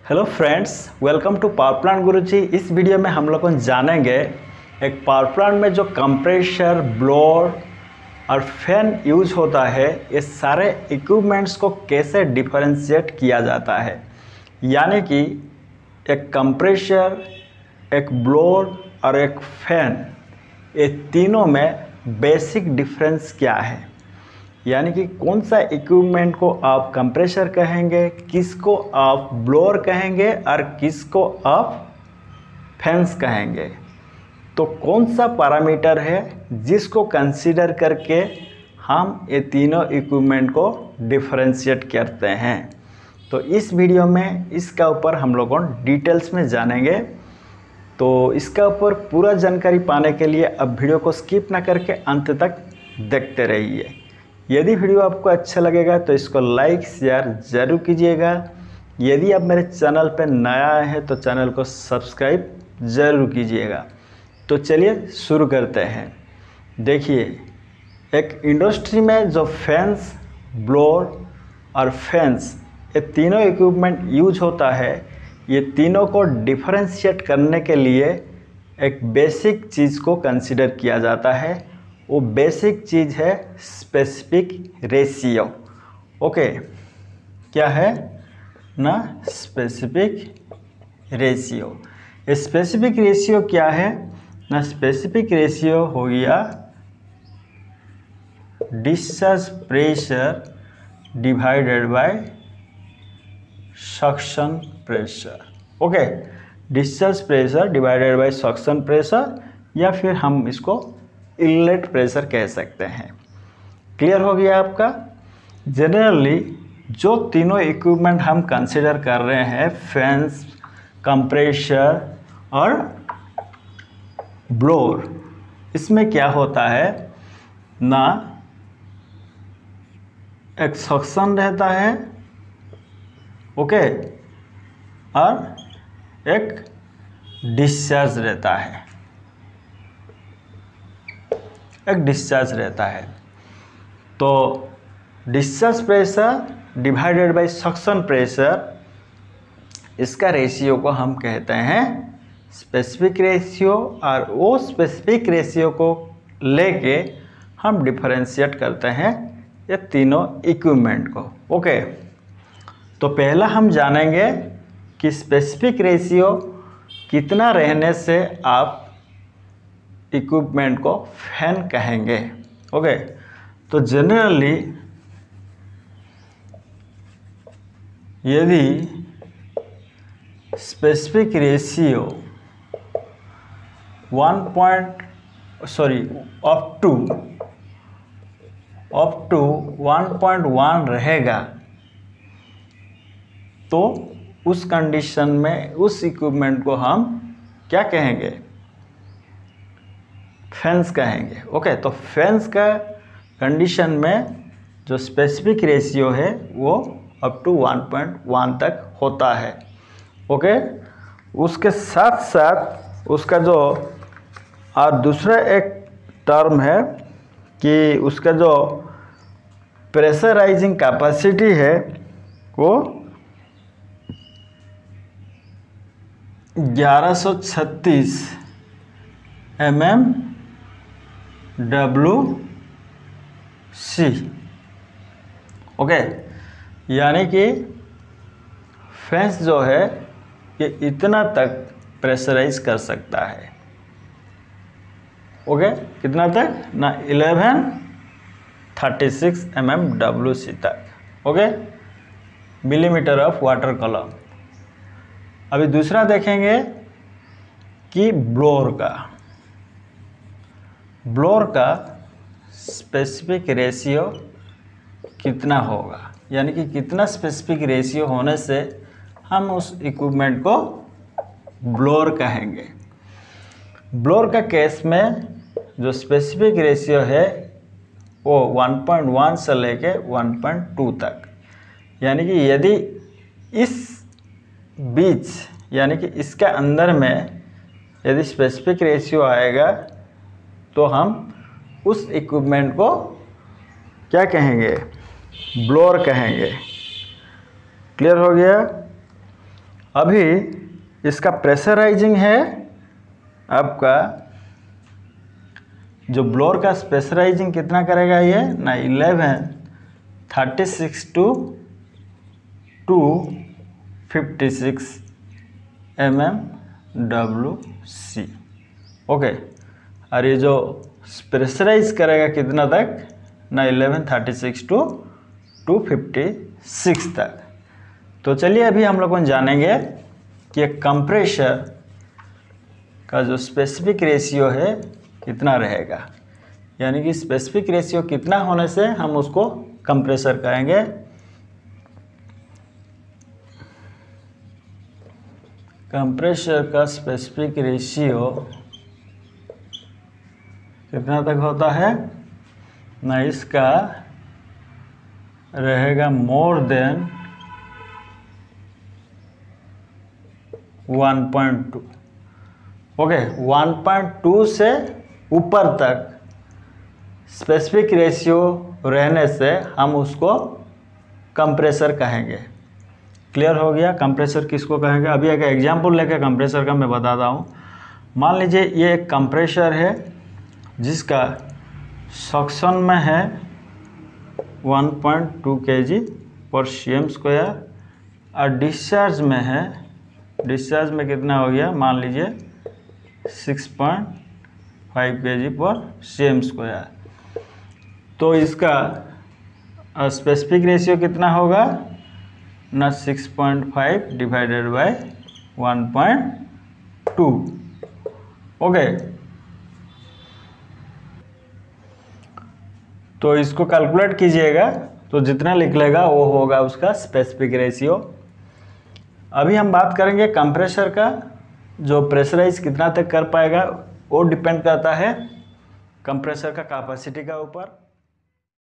Hello friends, welcome to power plant Guruji. इस video में हम लोग जानेंगे एक पावर प्लांट में जो कंप्रेसर, ब्लोअर और फैन यूज होता है, ये सारे इक्विपमेंट्स को कैसे डिफरेंशिएट किया जाता है। यानी कि एक कंप्रेसर, एक ब्लोअर और एक फैन, ये तीनों में बेसिक डिफरेंस क्या है। यानी कि कौन सा इक्विपमेंट को आप कंप्रेसर कहेंगे, किसको आप ब्लोअर कहेंगे और किसको आप फैंस कहेंगे। तो कौन सा पैरामीटर है जिसको कंसीडर करके हम ये तीनों इक्विपमेंट को डिफरेंशिएट करते हैं। तो इस वीडियो में इसका ऊपर हम लोगों डिटेल्स में जानेंगे। तो इसका ऊपर पूरा जानकारी पाने के लिए अब वीडियो को स्किप ना करके अंत तक देखते रहिए। यदि वीडियो आपको अच्छा लगेगा तो इसको लाइक शेयर ज़रूर कीजिएगा। यदि आप मेरे चैनल पर नया आए हैं तो चैनल को सब्सक्राइब ज़रूर कीजिएगा। तो चलिए शुरू करते हैं। देखिए, एक इंडस्ट्री में जो फैंस, ब्लोअर और फैंस, ये तीनों इक्विपमेंट यूज होता है, ये तीनों को डिफरेंशिएट करने के लिए एक बेसिक चीज़ को कंसीडर किया जाता है। वो बेसिक चीज़ है स्पेसिफिक रेशियो। ओके, क्या है ना, स्पेसिफिक रेशियो। स्पेसिफिक रेशियो क्या है ना, स्पेसिफिक रेशियो हो गया discharge pressure divided by suction pressure. Okay, discharge pressure divided by suction pressure, या फिर हम इसको इनलेट प्रेशर कह सकते हैं। क्लियर हो गया आपका। जनरली जो तीनों इक्विपमेंट हम कंसीडर कर रहे हैं, फैंस, कंप्रेसर और ब्लोअर, इसमें क्या होता है ना, एक सक्शन रहता है, ओके, और एक डिस्चार्ज रहता है, एक डिस्चार्ज रहता है। तो discharge pressure divided by suction pressure, इसका रेशियो को हम कहते हैं स्पेसिफिक रेशियो, और वो स्पेसिफिक रेशियो को लेके हम डिफरेंशिएट करते हैं ये तीनों इक्विपमेंट को। ओके, तो पहला हम जानेंगे कि स्पेसिफिक रेशियो कितना रहने से आप इक्विपमेंट को फैन कहेंगे। ओके, तो जनरली यदि स्पेसिफिक रेशियो अप टू 1.1 रहेगा, तो उस कंडीशन में उस इक्विपमेंट को हम क्या कहेंगे, फैंस कहेंगे। ओके, तो फैंस का कंडीशन में जो स्पेसिफिक रेशियो है वो अप टू 1.1 तक होता है। ओके, उसके साथ साथ उसका जो और दूसरा एक टर्म है कि उसका जो प्रेशराइजिंग कैपेसिटी है वो 1136 mmWc। ओके, यानी कि फैंस जो है ये इतना तक प्रेशराइज कर सकता है। ओके, कितना तक ना, 1136 mmWc तक। Okay, millimetre of water column. अभी दूसरा देखेंगे कि ब्लोअर का स्पेसिफिक रेशियो कितना होगा, यानी कि कितना स्पेसिफिक रेशियो होने से हम उस इक्विपमेंट को ब्लोअर कहेंगे। ब्लोअर का केस में जो स्पेसिफिक रेशियो है वो 1.1 से लेके 1.2 तक, यानी कि यदि इस बीच, यानी कि इसके अंदर में यदि स्पेसिफिक रेशियो आएगा तो हम उस इक्विपमेंट को क्या कहेंगे, ब्लोअर कहेंगे। क्लियर हो गया। अभी इसका प्रेशराइजिंग है आपका, जो ब्लोअर का प्रेशराइजिंग कितना करेगा ये ना 1136 to 256 mmWc। ओके, और ये जो प्रेशराइज करेगा कितना तक ना 1136 to 256 तक। तो चलिए अभी हम लोग जानेंगे कि कंप्रेसर का जो स्पेसिफिक रेशियो है कितना रहेगा, यानी कि स्पेसिफिक रेशियो कितना होने से हम उसको कंप्रेसर कहेंगे। कंप्रेसर का स्पेसिफिक रेशियो कितना तक होता है ना, इसका रहेगा मोर देन 1.2। ओके, 1.2 से ऊपर तक स्पेसिफिक रेशियो रहने से हम उसको कंप्रेसर कहेंगे। क्लियर हो गया कंप्रेसर किसको कहेंगे। अभी एक एग्जांपल लेकर कंप्रेसर का मैं बताता हूँ। मान लीजिए ये एक कंप्रेसर है जिसका सक्शन में है 1.2 kg/cm², और डिस्चार्ज में है, डिस्चार्ज में कितना हो गया मान लीजिए 6.5 kg/cm²। तो इसका स्पेसिफिक रेशियो कितना होगा ना 6.5 डिवाइडेड बाय 1.2। ओके, तो इसको कैलकुलेट कीजिएगा तो जितना लिख लेगा वो होगा उसका स्पेसिफिक रेशियो। अभी हम बात करेंगे कंप्रेसर का, जो प्रेशराइज कितना तक कर पाएगा वो डिपेंड करता है कंप्रेसर का कैपेसिटी का ऊपर।